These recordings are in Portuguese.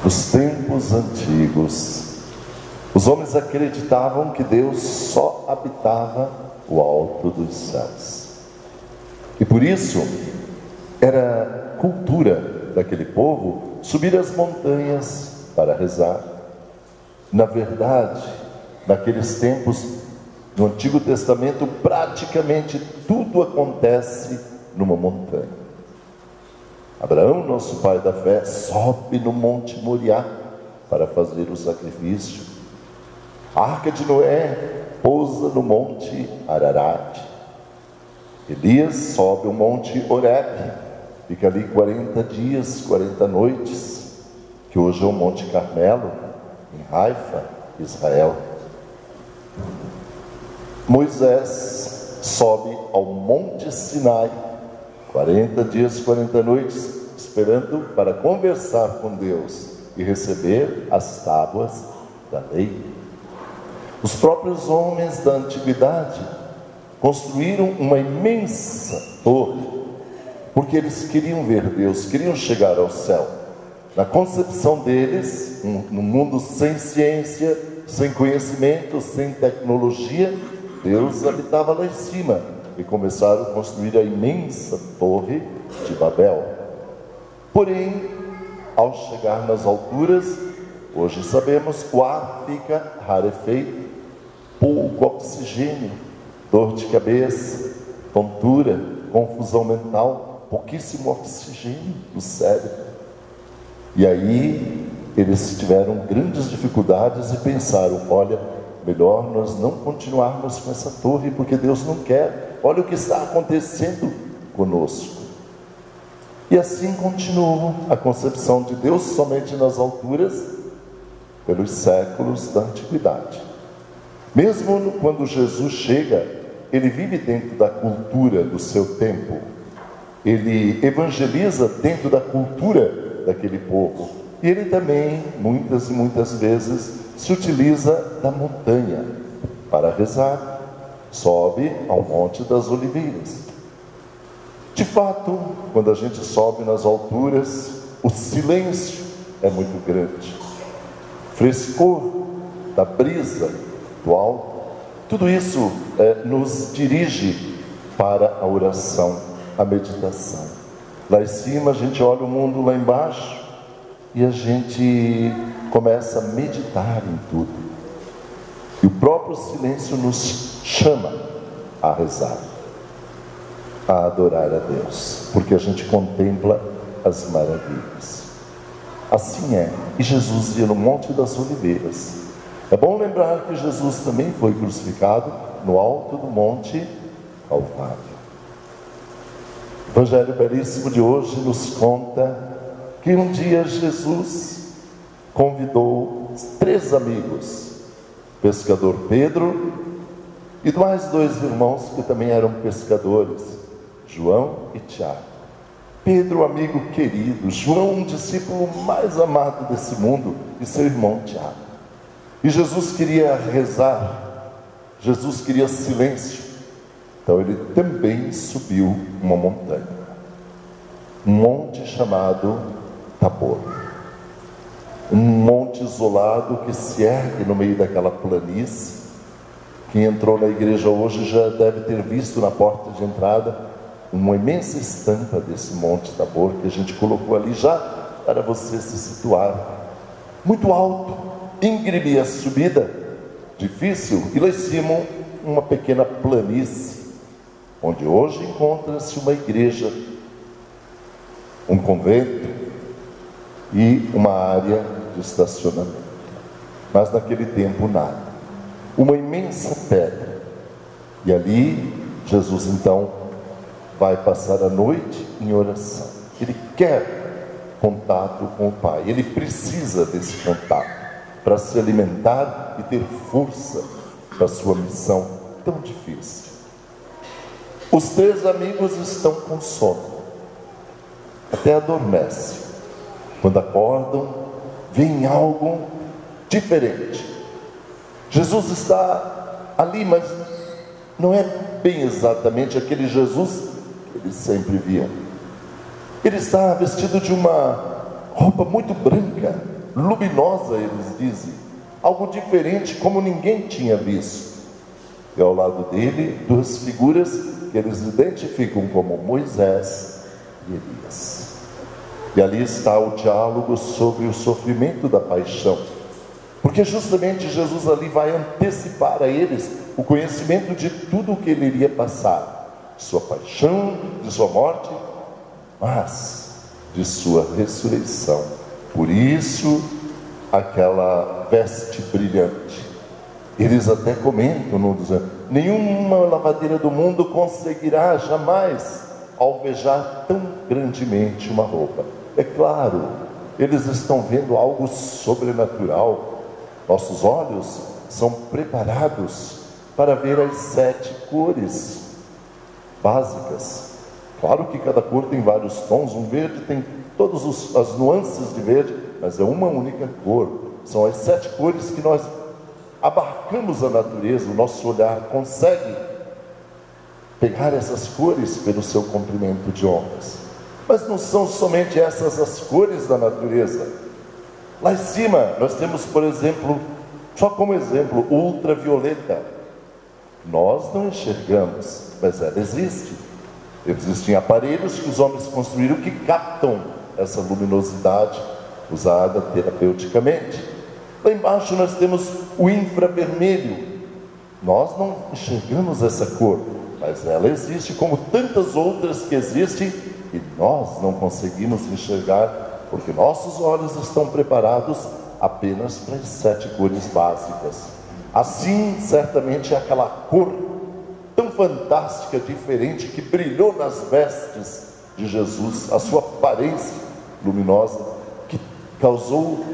Nos tempos antigos, os homens acreditavam que Deus só habitava o alto dos céus. E por isso, era cultura daquele povo subir as montanhas para rezar. Na verdade, naqueles tempos, no Antigo Testamento, praticamente tudo acontece numa montanha. Abraão, nosso pai da fé, sobe no Monte Moriá para fazer o sacrifício. A Arca de Noé pousa no Monte Ararat. Elias sobe o Monte Horebe, fica ali 40 dias, 40 noites, que hoje é o Monte Carmelo, em Haifa, Israel. Moisés sobe ao Monte Sinai, 40 dias, 40 noites, esperando para conversar com Deus e receber as tábuas da lei. Os próprios homens da antiguidade construíram uma imensa torre, porque eles queriam ver Deus, queriam chegar ao céu. Na concepção deles, num mundo sem ciência, sem conhecimento, sem tecnologia, Deus habitava lá em cima. E começaram a construir a imensa torre de Babel. Porém, ao chegar nas alturas, hoje sabemos, o ar fica rarefeito, pouco oxigênio, dor de cabeça, tontura, confusão mental, pouquíssimo oxigênio no cérebro. E aí eles tiveram grandes dificuldades e pensaram: olha, melhor nós não continuarmos com essa torre, porque Deus não quer. Olha o que está acontecendo conosco. E assim continuou a concepção de Deus somente nas alturas, pelos séculos da antiguidade. Mesmo quando Jesus chega, ele vive dentro da cultura do seu tempo. Ele evangeliza dentro da cultura daquele povo. E ele também, muitas e muitas vezes, se utiliza da montanha para rezar. Sobe ao Monte das Oliveiras. De fato, quando a gente sobe nas alturas, o silêncio é muito grande. Frescor da brisa do alto, tudo isso nos dirige para a oração, a meditação. Lá em cima a gente olha o mundo lá embaixo e a gente começa a meditar em tudo. E o próprio silêncio nos chama a rezar, a adorar a Deus, porque a gente contempla as maravilhas. Assim é. E Jesus ia no Monte das Oliveiras. É bom lembrar que Jesus também foi crucificado no alto do Monte Calvário. O Evangelho belíssimo de hoje nos conta que um dia Jesus convidou 3 amigos, pescador Pedro e mais 2 irmãos que também eram pescadores, João e Tiago. Pedro, amigo querido, João, um discípulo mais amado desse mundo, e seu irmão Tiago. E Jesus queria rezar, Jesus queria silêncio, então ele também subiu uma montanha, um monte chamado Tabor. Um monte isolado que se ergue no meio daquela planície. Quem entrou na igreja hoje já deve ter visto na porta de entrada uma imensa estampa desse Monte Tabor que a gente colocou ali já para você se situar. Muito alto, íngreme a subida, difícil, e lá em cima uma pequena planície, onde hoje encontra-se uma igreja, um convento e uma área de estacionamento. Mas naquele tempo nada. Uma imensa pedra. E ali Jesus então vai passar a noite em oração. Ele quer contato com o Pai. Ele precisa desse contato para se alimentar e ter força para a sua missão tão difícil. Os 3 amigos estão com sono. Até adormecem. Quando acordam, veem algo diferente. Jesus está ali, mas não é bem exatamente aquele Jesus que eles sempre viam. Ele está vestido de uma roupa muito branca, luminosa, eles dizem, algo diferente como ninguém tinha visto. E ao lado dele, duas figuras que eles identificam como Moisés e Elias. E ali está o diálogo sobre o sofrimento da paixão, porque justamente Jesus ali vai antecipar a eles o conhecimento de tudo o que ele iria passar, de sua paixão, de sua morte, mas de sua ressurreição. Por isso, aquela veste brilhante. Eles até comentam, não dizendo, nenhuma lavadeira do mundo conseguirá jamais alvejar tão grandemente uma roupa. É claro, eles estão vendo algo sobrenatural. Nossos olhos são preparados para ver as 7 cores básicas. Claro que cada cor tem vários tons, um verde tem todas as nuances de verde, mas é uma única cor. São as 7 cores que nós abarcamos a natureza, o nosso olhar consegue pegar essas cores pelo seu comprimento de ondas. Mas não são somente essas as cores da natureza. Lá em cima nós temos, por exemplo, só como exemplo, ultravioleta. Nós não enxergamos, mas ela existe. Existem aparelhos que os homens construíram que captam essa luminosidade usada terapeuticamente. Lá embaixo nós temos o infravermelho. Nós não enxergamos essa cor, mas ela existe como tantas outras que existem e nós não conseguimos enxergar, porque nossos olhos estão preparados apenas para as 7 cores básicas. Assim, certamente, é aquela cor tão fantástica, diferente, que brilhou nas vestes de Jesus, a sua aparência luminosa, que causou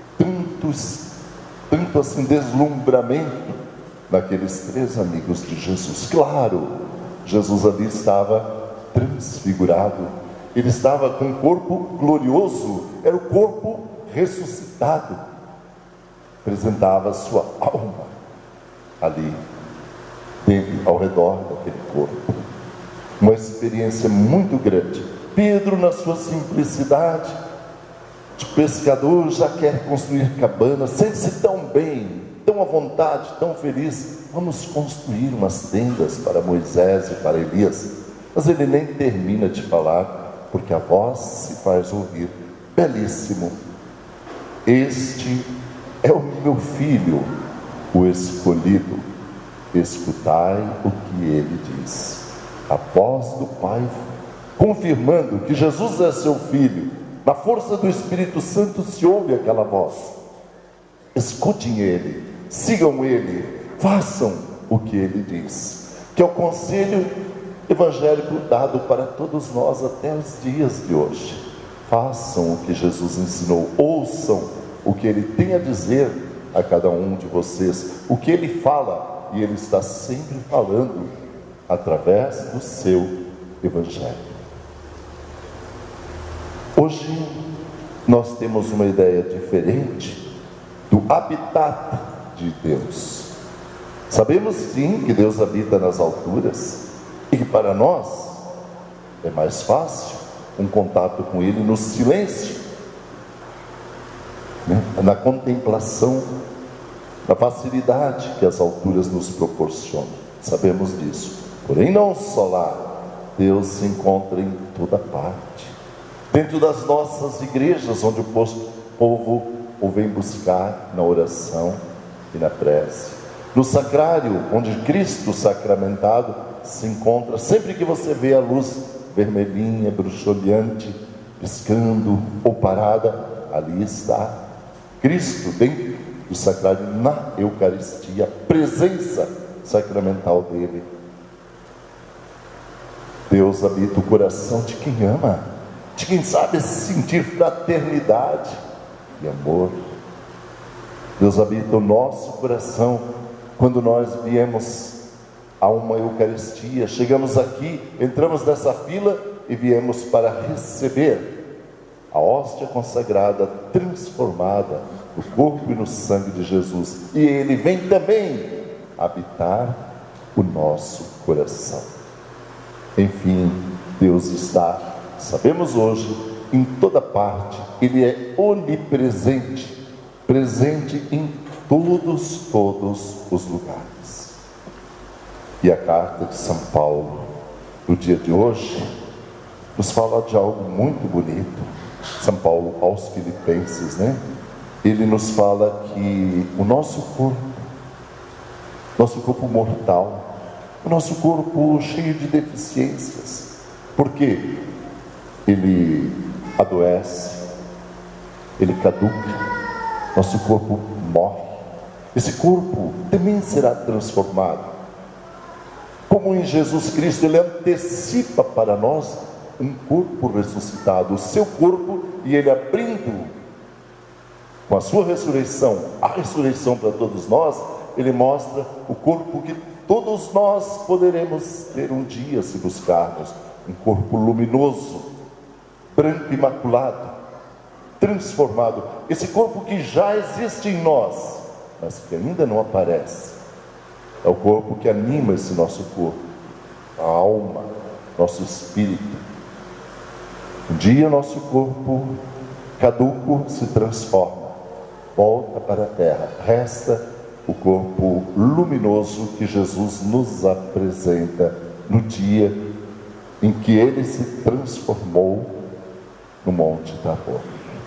tanto assim deslumbramento naqueles 3 amigos de Jesus. Claro, Jesus ali estava transfigurado, ele estava com um corpo glorioso, era o corpo ressuscitado, apresentava a sua alma ali dele, ao redor daquele corpo. Uma experiência muito grande. Pedro, na sua simplicidade de pescador, já quer construir cabana, sente-se tão bem, tão à vontade, tão feliz. Vamos construir umas tendas para Moisés e para Elias. Mas ele nem termina de falar, porque a voz se faz ouvir. Belíssimo. Este é o meu filho, o escolhido. Escutai o que ele diz. A voz do Pai, confirmando que Jesus é seu filho. Na força do Espírito Santo se ouve aquela voz. Escutem ele, sigam ele, façam o que ele diz. Que é o conselho evangélico dado para todos nós até os dias de hoje. Façam o que Jesus ensinou, ouçam o que ele tem a dizer a cada um de vocês, o que ele fala, e ele está sempre falando através do seu evangelho. Hoje nós temos uma ideia diferente do habitat de Deus. Sabemos sim que Deus habita nas alturas e que para nós é mais fácil um contato com Ele no silêncio, né? Na contemplação, na facilidade que as alturas nos proporcionam. Sabemos disso. Porém, não só lá, Deus se encontra em toda parte. Dentro das nossas igrejas, onde o povo o vem buscar na oração e na prece. No sacrário, onde Cristo sacramentado se encontra. Sempre que você vê a luz vermelhinha, bruxuleante, piscando ou parada, ali está Cristo dentro do sacrário, na Eucaristia, a presença sacramental dele. Deus habita o coração de quem ama, de quem sabe sentir fraternidade e amor. Deus habita o nosso coração quando nós viemos a uma Eucaristia, chegamos aqui, entramos nessa fila e viemos para receber a hóstia consagrada, transformada no corpo e no sangue de Jesus. E Ele vem também habitar o nosso coração. Enfim, Deus está, sabemos hoje, em toda parte, Ele é onipresente, presente em todos os lugares. E a carta de São Paulo, no dia de hoje, nos fala de algo muito bonito. São Paulo aos Filipenses, né? Ele nos fala que o nosso corpo mortal, o nosso corpo cheio de deficiências, porque ele adoece, ele caduca, nosso corpo morre. Esse corpo também será transformado. Como em Jesus Cristo, Ele antecipa para nós um corpo ressuscitado, o seu corpo, e Ele abrindo com a sua ressurreição, a ressurreição para todos nós, Ele mostra o corpo que todos nós poderemos ter um dia se buscarmos, um corpo luminoso, branco imaculado, transformado, esse corpo que já existe em nós, mas que ainda não aparece. É o corpo que anima esse nosso corpo, a alma, nosso espírito. Um dia nosso corpo caduco se transforma, volta para a terra, resta o corpo luminoso que Jesus nos apresenta no dia em que Ele se transformou no Monte Tabor.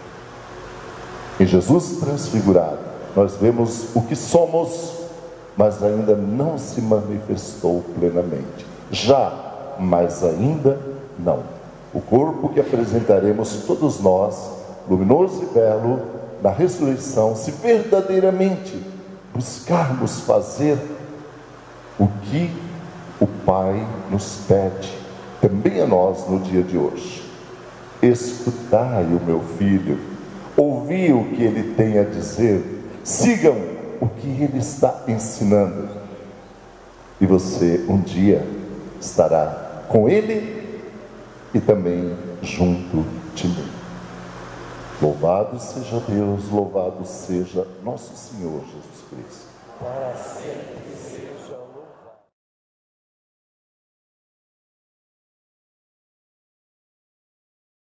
Em Jesus transfigurado, nós vemos o que somos, mas ainda não se manifestou plenamente. Já, mas ainda não. O corpo que apresentaremos todos nós, luminoso e belo, na ressurreição, se verdadeiramente buscarmos fazer o que o Pai nos pede, também a nós no dia de hoje. Escutai o meu filho, ouvi o que ele tem a dizer, sigam o que ele está ensinando, e você um dia estará com ele e também junto de mim. Louvado seja Deus, louvado seja nosso Senhor Jesus Cristo.